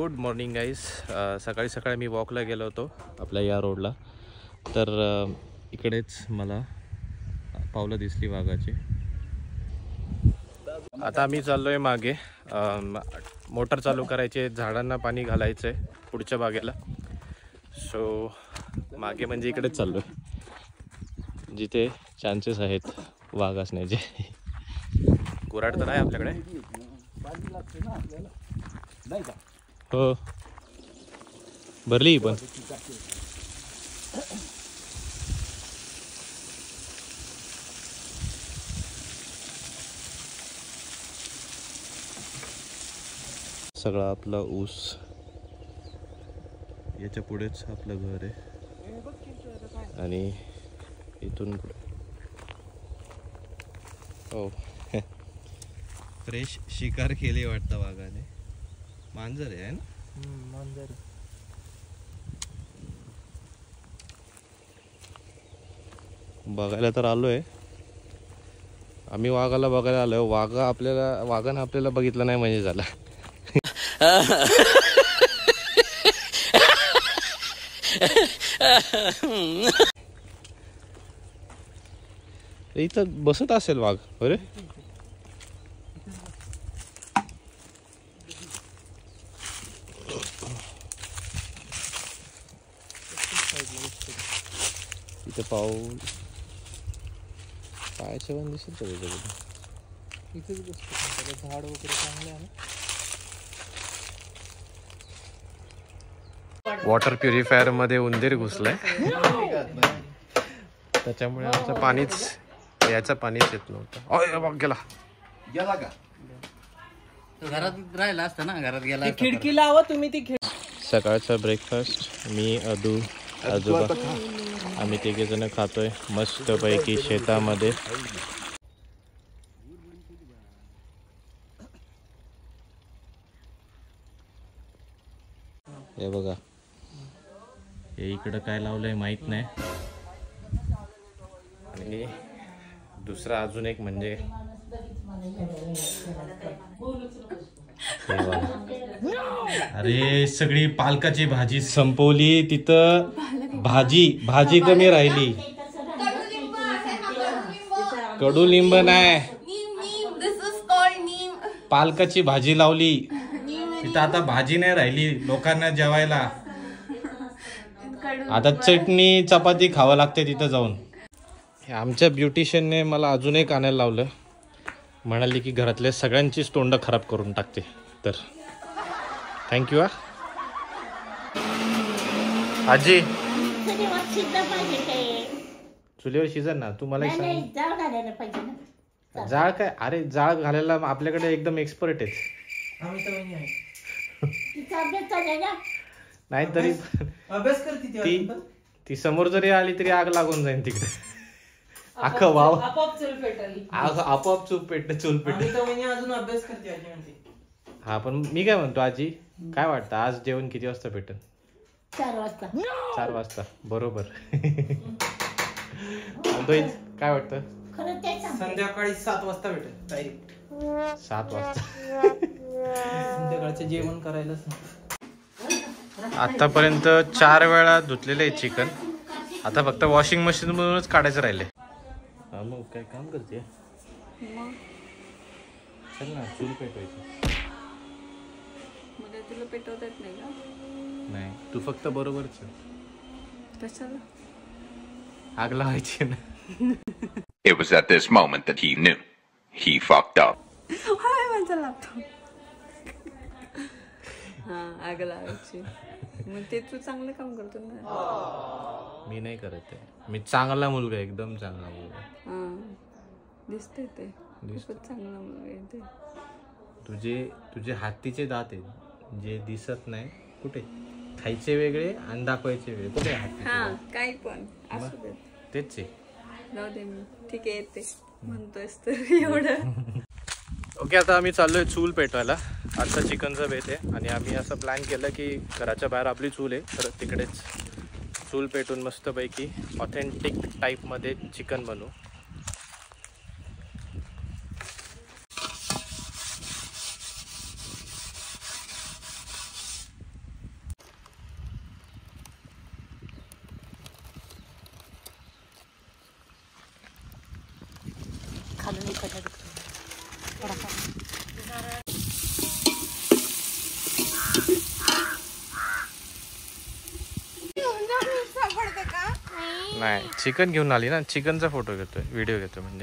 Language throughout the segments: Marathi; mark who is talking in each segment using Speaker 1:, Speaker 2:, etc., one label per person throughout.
Speaker 1: Good morning guys. सकाळी सकाळी मी वॉकला गेलो होतो आपल्या या रोडला. तर इकडेच मला पावलं दिसली वाघाची. आता आम्ही चाललो आहे मागे. मोटर चालू करायची, झाडांना पाणी घालायचं आहे पुढच्या बागेला. सो मागे म्हणजे इकडेच चाललो आहे जिथे चान्सेस आहेत वाघ असण्याचे. गुराड तर आहे आपल्याकडे. हो भरली पण. सगळा आपला ऊस, याच्या पुढेच आपलं घर आहे आणि इथून पुढे हो फ्रेश शिकार केली वाटतं वाघाने. मांजर आहे ना.
Speaker 2: मांजर
Speaker 1: बघायला तर आलोय आम्ही. वाघाला बघायला आलोय. वाघानं आपल्याला बघितलं नाही म्हणजे झालं. इथं बसत असेल वाघ. अरे इथे पाऊल पायाच्या पण दिसत
Speaker 2: इथेच बसतो. झाड वगैरे चांगले आहे ना.
Speaker 1: वॉटर प्युरिफायर मध्ये उंदीर घुसलाय त्याच्यामुळे आमचं पाणीच याचं पाणीच येत नव्हतं. गेला
Speaker 2: का घरात राहिला असतं ना. घरात गेला खिडकी लावा तुम्ही ती.
Speaker 1: सकाळचा ब्रेकफास्ट मी अदू आजोबा आम्ही तिघे जण खातोय मस्त पैकी शेतामध्ये. हे बघा हे इकडं काय लावलंय माहित नाही. आणि दुसरा अजून एक म्हणजे अरे सगळी पालकाची भाजी संपवली. तिथं भाजी कमी राहिली. कडुलिंब नाही, पालकाची भाजी लावली तिथं. आता भाजी नाही राहिली लोकांना जेवायला. आता चटणी चपाती खावं लागते तिथं जाऊन. आमच्या ब्युटिशियनने मला अजून एक आणायला लावलं. म्हणाली की घरातल्या सगळ्यांचीच तोंड खराब करून टाकते. तर थँक्यू. आजी चुलीवर शिजन ना. तू मला जाळ काय. अरे जाळ घालायला आपल्याकडे एकदम एक्सपर्ट आहेत. नाही तरी ती समोर जरी आली तरी आग लागून जाईल तिकडे. अख्खं वाव आपोआप चूल पेटते.
Speaker 2: अजून अभ्यास करते.
Speaker 1: हा पण मी काय म्हणतो आजी, काय वाटतं आज जेवण किती वाजता भेटेल? 4 वाजता बरोबर. काय वाटतं?
Speaker 2: संध्याकाळी 7 वाजता भेटेल डायरेक्ट.
Speaker 1: 7 वाजता
Speaker 2: संध्याकाळचं जेवण करायला.
Speaker 1: आतापर्यंत 4 वेळा धुतलेले आहे चिकन. आता फक्त वॉशिंग मशीन मधूनच काढायचं राहिले. हा मग काय काम करते? चल ना चूल पेटवायची.
Speaker 3: तुला पेटवता येत नाही का?
Speaker 1: नाही तू फक्त बरोबरच.
Speaker 3: कशाला
Speaker 1: आग लावायची ना.
Speaker 4: It was at this moment that he knew he fucked up.
Speaker 3: हाय माझा लॅपटॉप. हा आग लावायची. मग ते तू चांगलं काम करतो ना.
Speaker 1: मी नाही करत आहे. मी चांगला मुलगा, एकदम चांगला मुलगा.
Speaker 3: हा दिसतंय ते. खूपच चांगला मुलगा आहे ते.
Speaker 1: तुझे हातीचे दात आहेत जे दिसत नाही. कुठे खायचे वेगळे आणि दाखवायचे वेगळे. कुठे हाती?
Speaker 3: हा काही पण असू दे.
Speaker 1: तेच आहे.
Speaker 3: जाऊ दे. मी ठीक आहे येते म्हणतोयस तर एवढं.
Speaker 1: ओके आता आम्ही चाललोय चूल पेटवायला. आजचा चिकनचा बेत आहे आणि आम्ही असं प्लॅन केलं की घराच्या बाहेर आपली चूल आहे तर तिकडेच चूल पेटून मस्तपैकी ऑथेंटिक टाईपमध्ये चिकन बनवू. नाही चिकन घेऊन आली ना, चिकनचा फोटो घेतोय, व्हिडिओ घेतोय म्हणजे.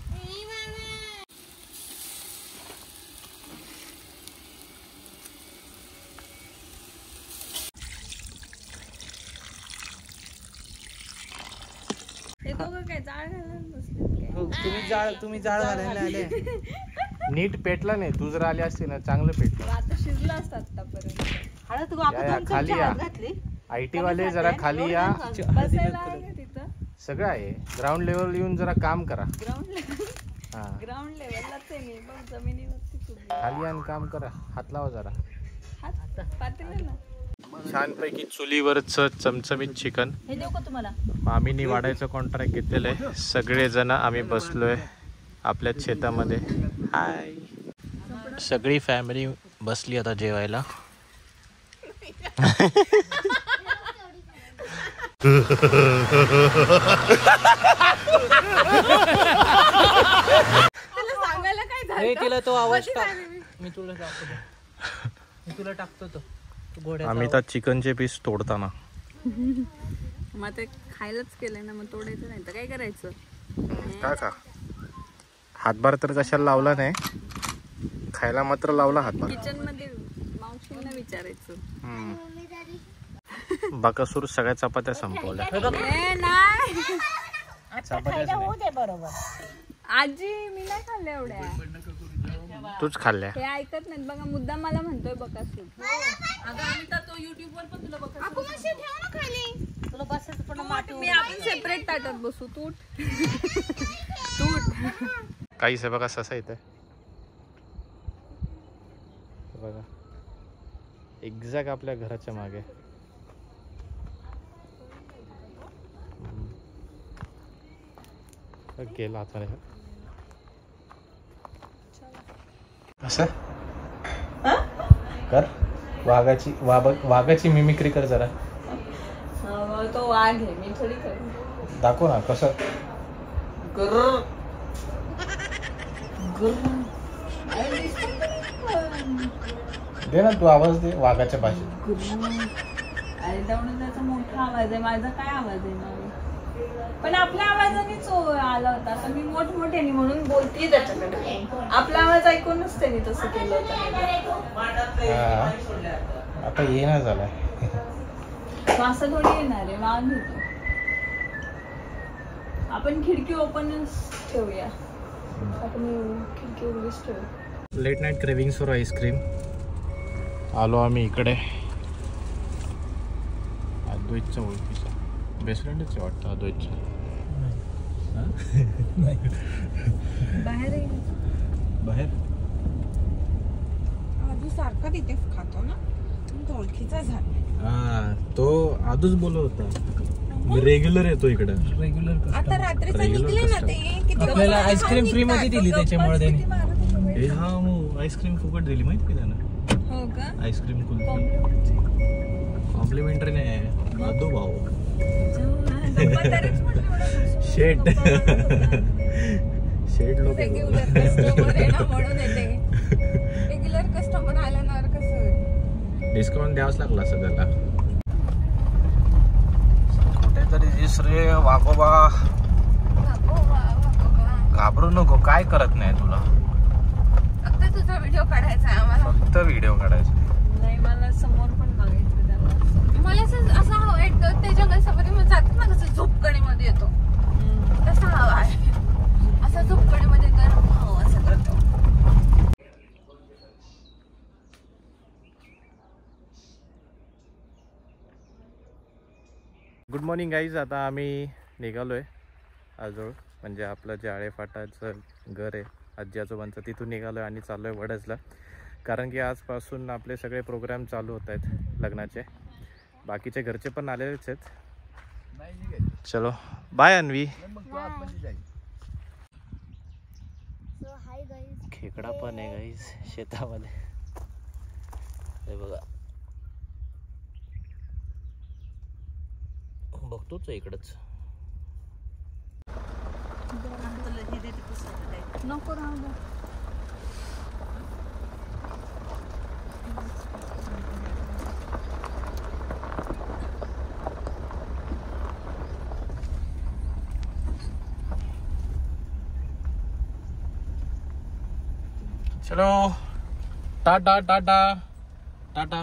Speaker 2: तुम्ही जाळ घालायला आले.
Speaker 1: नीट पेटला नाही, तू जर आली असती ना चांगलं पेटलं.
Speaker 3: आता शिजलं असतं आतापर्यंत.
Speaker 1: खाली या, IT वाले जरा खाली या.
Speaker 3: बसायला आहे का तिथं?
Speaker 1: सगळं आहे, ग्राउंड लेवल येऊन जरा काम करा.
Speaker 3: ग्राउंड लेवललाच आहे मी, पण जमिनीवरती
Speaker 1: खाली आणि काम करा, हात लावा जरा.
Speaker 3: पातेलं.
Speaker 1: छानपैकी चुलीवरचं चमचमीत चिकन
Speaker 3: हे देऊ का तुम्हाला?
Speaker 1: मामीनी वाढायचं कॉन्ट्रॅक्ट घेतलेलं आहे. सगळेजण आम्ही बसलोय आपल्या शेतामध्ये. हाय, सगळी फॅमिली बसली आता जेवायला.
Speaker 3: सांगायला काय झालं?
Speaker 2: तिला तो आवाज मी तुला टाकतो तो घोड्याचा.
Speaker 1: आम्ही तर चिकनचे पीस तोडताना
Speaker 3: मग ते खायलाच केलंय ना, मग तोडायचं नाही तर काय करायचं?
Speaker 1: का हातभार तर कशाला लावला नाही, खायला मात्र लावला हातभार.
Speaker 3: किचन मध्ये मावशींना विचारायचं.
Speaker 1: बाकासूर सगळ्या चपात्या संपवल्या.
Speaker 3: नाही
Speaker 1: चपात्या
Speaker 2: बरोबर.
Speaker 3: आजी मी नाही खाल्ल्या एवढ्या.
Speaker 1: तूच खाल्ल्या.
Speaker 3: हे ऐकत नाहीत बघा, मुद्दा मला म्हणतोय बकासूर. मी आपण सेपरेट ताटात बसू. तू
Speaker 1: काहीच आहे बघा, ससा इथे बघा, एक्झॅक्ट आपल्या घराच्या मागे. गेला आता असं कर. वाघाची मिमिक्री कर जरा.
Speaker 3: तो वाघ आहे, मी थोडी करू.
Speaker 1: दाखव ना कसं. दे ना तू आवाज दे वाघाच्या भाषेत.
Speaker 3: अरे तेवढं त्याचा मोठा आवाज आहे, माझा काय आवाज आहे ना? पण आपल्या आवाजानेच आला होता. आता मी मोठमोठ्याने म्हणून बोलतीये त्याच्याकडे. आपला आवाज ऐकूनच त्यांनी तसं केलं होतं.
Speaker 1: आता ये ना झालाय.
Speaker 3: असं थोडी येणार आहे, वाघ घेतो. आपण खिडकी ओपनच ठेवूया. आपण खिडकी उघडीच ठेवू.
Speaker 1: Late night cravings for ice cream. आलो आम्ही इकडे. अद्वैतच्या ओळखीचा बेस्ट फ्रेंडच आहे वाटतं अद्वैतचा. बाहेर
Speaker 5: आदू सारखा तिथे खातो ना, तो ओळखीचा झाला.
Speaker 1: हा, तो आधूच बोलत होता रेग्युलर येतो इकडे.
Speaker 2: रेग्युलर
Speaker 5: आता रात्रीचा निघले ना ते किती
Speaker 2: आपल्याला आईस्क्रीम फ्री मध्ये दिली त्याच्यामुळे त्यांनी.
Speaker 1: हा मग आईस्क्रीम फुकट दिली माहिती का त्यानं.
Speaker 3: हो का?
Speaker 1: आईस्क्रीम कॉम्प्लिमेंटरी नाही आदू भाऊ. शेट लोक
Speaker 5: रेग्युलर कस्टमर आहे ना म्हणून येते. रेग्युलर कस्टमर आल्यावर कसं
Speaker 1: डिस्काउंट द्यावाच लागला असं त्याला. कुठेतरी दिस रे वाघोबा. घाबरू नको, काय करत नाही तुला.
Speaker 5: फक्त तुझा व्हिडिओ काढायचा आहे आम्हाला.
Speaker 1: फक्त व्हिडिओ काढायचा.
Speaker 3: नाही, मला समोर पण बघायचं त्याला.
Speaker 5: मला असं हवं आहे ते जंगल मध्ये जात ना, कसं झोपकणीमध्ये येतो तसा हवा आहे. असं झोपकणीमध्ये तर हवं असं करतो.
Speaker 1: Good morning guys. आता आम्ही निघालोय आजोळ, म्हणजे आपलं जे आळेफाटाचं घर आहे आजी आजोबांचं, तिथून निघालोय आणि चाललोय वडजला. कारण की आजपासून आपले सगळे प्रोग्राम चालू होत आहेत लग्नाचे. बाकीचे घरचे पण आलेलेच आहेत. चलो बाय अन्वी. खेकडा पण आहे गाईज शेतामध्ये. हे बघा, बघतोच इकडच.
Speaker 3: नको राहू दे.
Speaker 1: चलो टाटा टाटा टाटा.